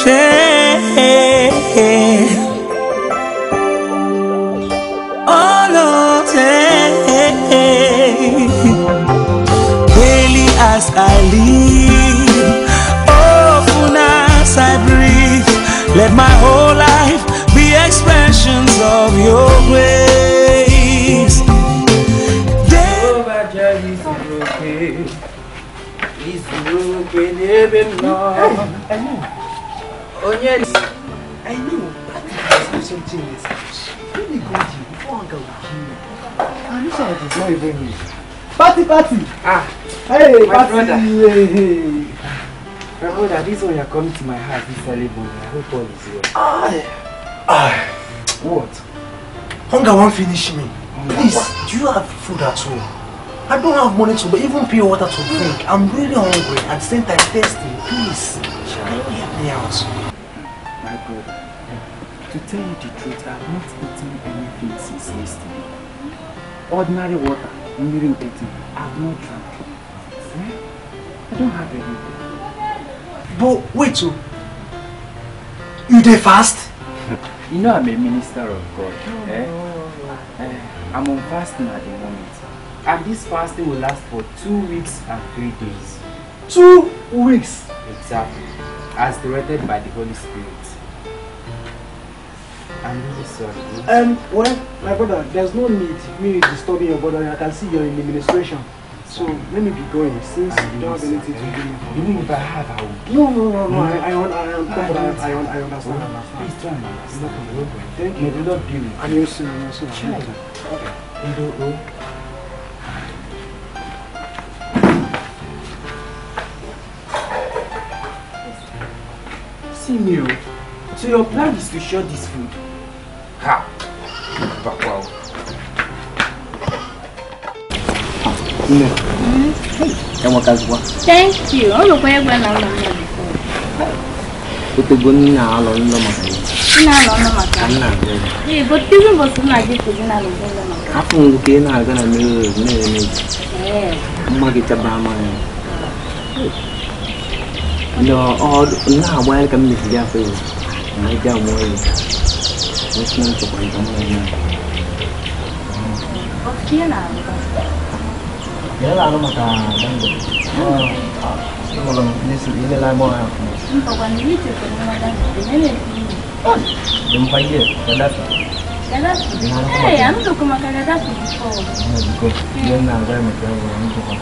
Oh Lord, daily as I live, often as I breathe, let my whole life be expressions of your grace. I know. There's something in this house. Let me go to you before Uncle will kill you. And this one is not even me. Party! Hey, my brother. Hey. My brother, this one you're coming to my house this ceremony. I hope all is well. What? Hunger won't finish me. Please, do you have food at home? I don't have money to even pure water to drink. I'm really hungry. At the same time, thirsty. Please, can you help me out? My brother, to tell you the truth, I have not eaten anything since yesterday. Ordinary water, mineral eating, I have not drunk. I don't have anything. But wait, so you dey fast? You know I'm a minister of God. I'm on fasting at the moment. And this fasting will last for 2 weeks and 3 days. 2 weeks? Exactly. As directed by the Holy Spirit. I'm really sorry. Well, my brother, there's no need me disturbing your brother. I can see you're in administration. So let me be going since you don't have anything to do. Even if I have, I will. No. I understand. Please try and understand. Thank you. May the Lord be with you. And you soon. Okay. See me, so your plan is to share this food? Ha! Wow. Thank you. I'm not going to go No, now why come this Jaffe? I don't worry. What's not to find out? Nhớ là nó mà cả đang được nhưng mà như sự ý là mua à đừng phải gì cái đất I'm not going to go before. nên là đây mà cái nó chụp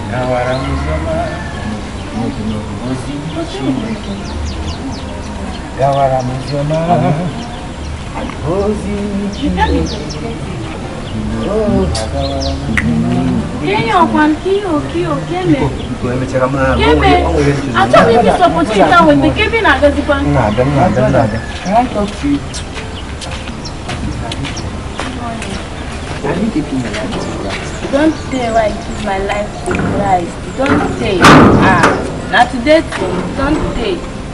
Gawara Muzoma Don't say why I give my life to Christ. Don't say. Not today, don't say.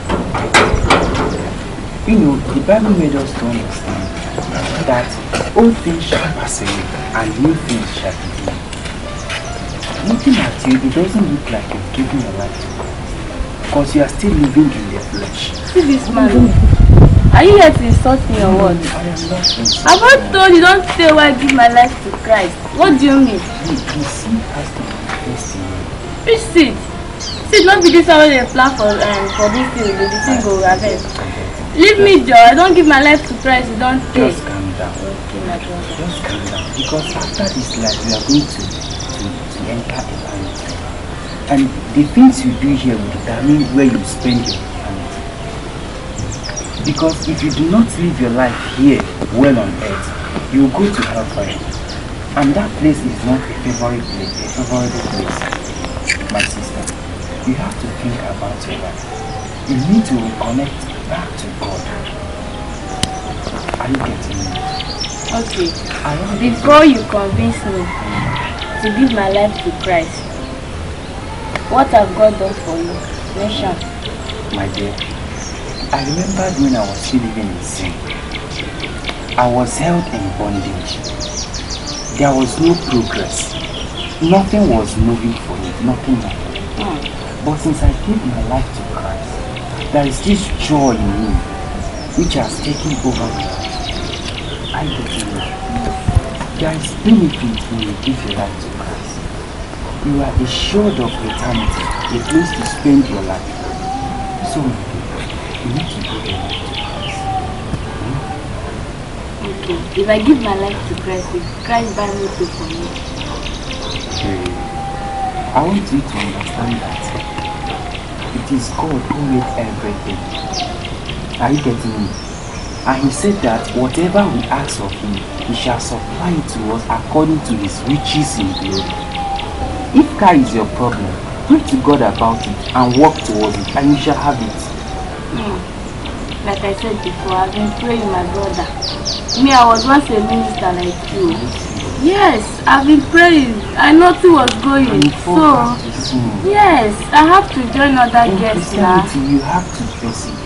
You know, the Bible made us to understand that all things shall pass away and new things shall begin. Looking at you, it doesn't look like you're giving your life to Christ because you are still living in the flesh. See this man. Are you here to insult me or what? I am not insulting. I've not told you, don't say why I give my life to Christ. What do you mean? The seed has to be placed in you. Which seed? Seed not be this one they plan for this thing, the thing go harvest. Leave me, Joe. I don't give my life to Christ. You don't take. Just calm down. Okay, my brother. Just calm down. Because after this life, we are going to enter eternity. And the things you do here will determine where you spend your eternity. Because if you do not live your life here, well on earth, you will go to hellfire. And that place is not a favorable place. My sister, you have to think about your life. You need to reconnect back to God. Are you getting me? Okay. Before you convince me to give my life to Christ, what have God done for you? Mention. My dear, I remembered when I was still living in sin. I was held in bondage. There was no progress. Nothing was moving for me. Nothing happened. But since I gave my life to Christ, there is this joy in me which has taken over me. I get it. There is benefit when you give your life to Christ. You are assured of eternity, a place to spend your life. So, you need to give your life to Christ. Okay, if I give my life to Christ, will Christ buy me too for me? I want you to understand that it is God who made everything. Are you getting me? And he said that whatever we ask of him, he shall supply it to us according to his riches in glory. If car is your problem, pray to God about it and work towards it, and you shall have it. Like I said before, I've been praying, my brother. Me, I was once a minister like you. Yes, I've been praying. I nothing was going. So, yes, I have to join other guests now. You have to persevere.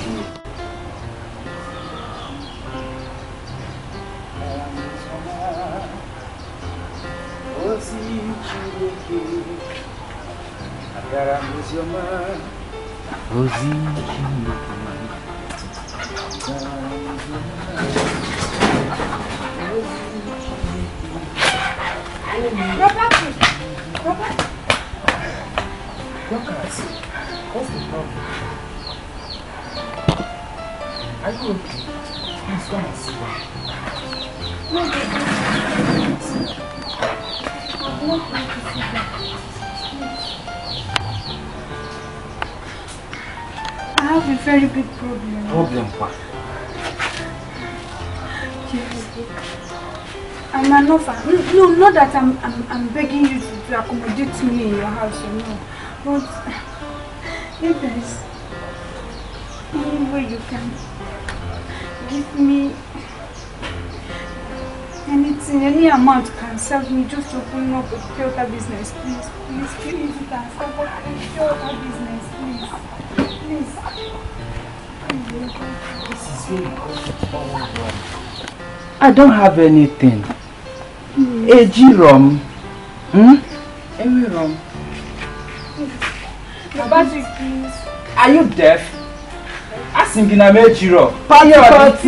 What's the problem? Are you okay? Please come and sit down. I have a very big problem. Problem what? I'm an orphan. No, not that I'm begging you to accommodate me in your house, you know. But if there's any way you can give me anything, any amount can serve me just to open up a theater business, please. Please, you can serve up a theater business, please. Please. This is very comfortable. I don't have anything. AG rum. Any rum. Patrick, please. Are you deaf? I sing in a major. Party. What's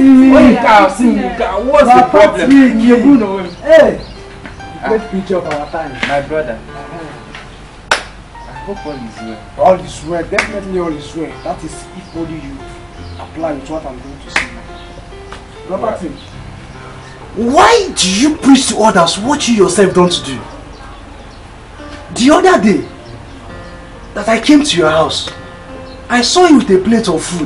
the problem? Hey! Great picture of our time. My brother. I hope all is well. All is well. Definitely all is well. That is if only you apply with what I'm going to say. Robert, why do you preach to others what you yourself don't do? The other day that I came to your house, I saw you with a plate of food.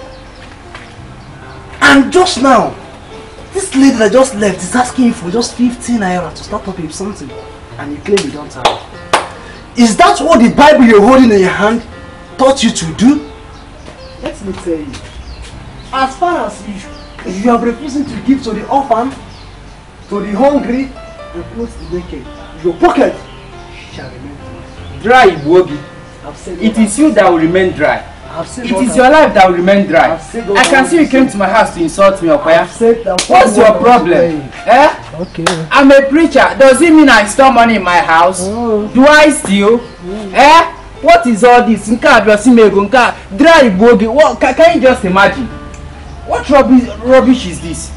And just now, this lady that just left is asking you for just 15 naira to start up with something. And you claim you don't have it. Is that what the Bible you're holding in your hand taught you to do? Let me tell you. As far as you have refusing to give to the orphan, to the hungry, and clothe the naked, your pocket shall remain dry. Wogi. It is you that will remain dry. It is your life that will remain dry. I can see you came to my house to insult me, Okoya. What's your problem? Okay. I'm a preacher. Does it mean I store money in my house? Oh. Do I steal? What is all this? Dry Wogi. What? Can you just imagine? What rubbish is this?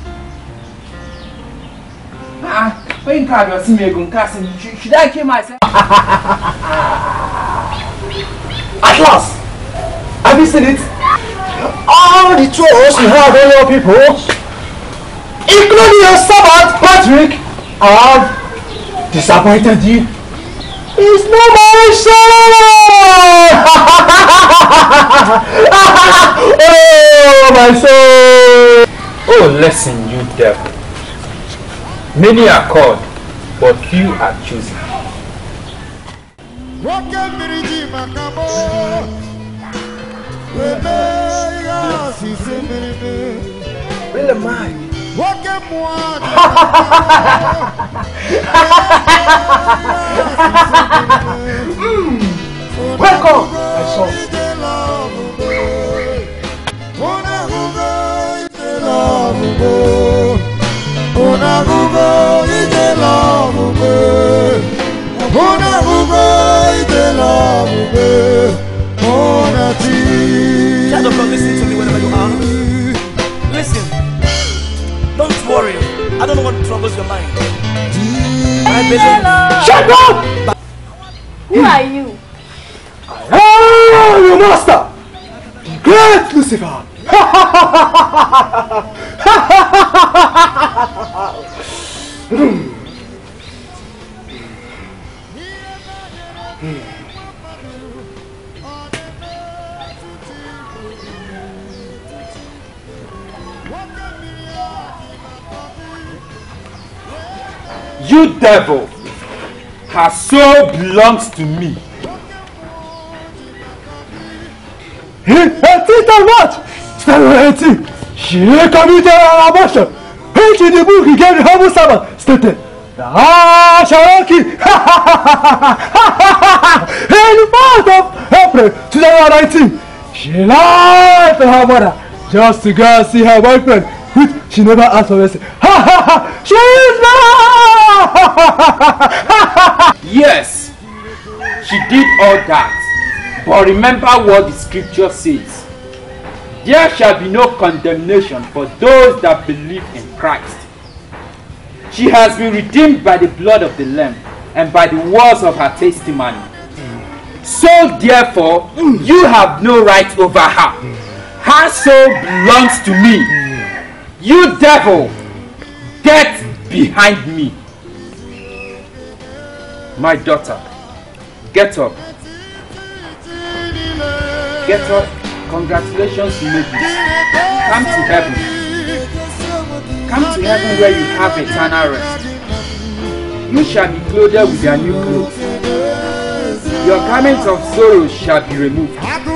Should I kill myself? At last! Have you seen it? All the trolls you have on your people, including your servant Patrick, have disappointed you. It's no more son! Oh, my soul! Oh, listen, you devil. Many are called, but few are chosen. Really am I? Welcome, my son. Shut up and listen troubles your mind. Hello. Shut up! Who are you? I am your master, the great Lucifer. You devil! Her soul belongs to me. What? She committed an abortion. Which in the book he gave the humble servant stated, "I shall kill." In the month of April 2019, she lied to her mother just to go and see her boyfriend, which she never asked for mercy. She is not. Yes, she did all that. But remember what the scripture says. There shall be no condemnation for those that believe in Christ. She has been redeemed by the blood of the Lamb and by the words of her testimony. So therefore, you have no right over her. Her soul belongs to me. You devil, get behind me. My daughter, get up. Get up. Congratulations, you made this. Come to heaven. Come to heaven where you have eternal rest. You shall be clothed with your new clothes. Your garment of sorrow shall be removed.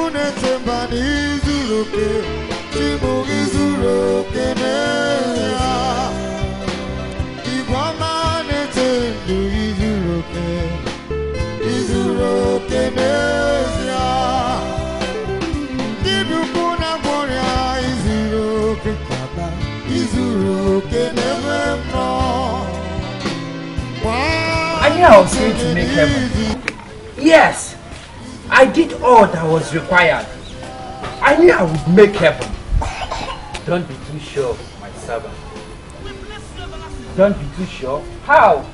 I knew I was going to make heaven. Yes, I did all that was required. I knew I would make heaven. Don't be too sure, my servant. Don't be too sure. How?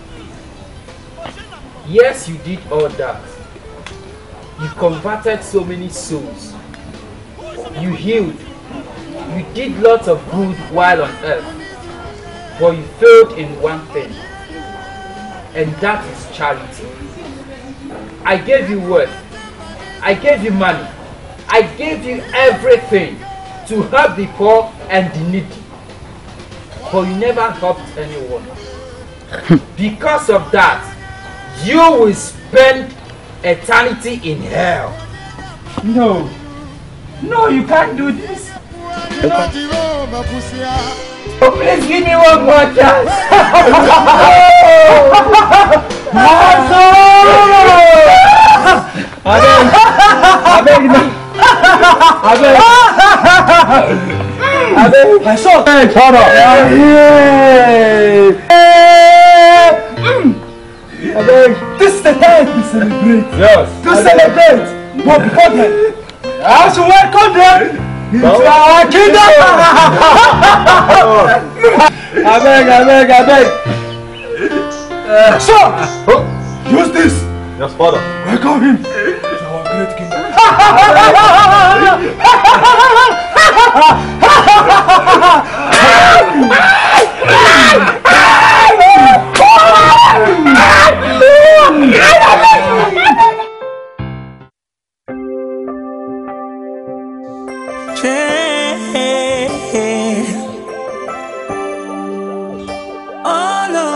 Yes, you did all that. You converted so many souls. You healed. You did lots of good while on earth. But you failed in one thing. And that is charity. I gave you worth. I gave you money. I gave you everything to help the poor and the needy. But you never helped anyone. Because of that, you will spend eternity in hell. No. No, you can't do this. Oh, please give me one more chance. I saw. Hey, shut up. This is the time to celebrate. Yes. To celebrate. But before that, I should welcome them into our kingdom. I beg. Sir, use this. Yes, father. Welcome him to our great kingdom.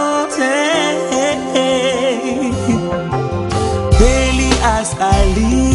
Daily as I live,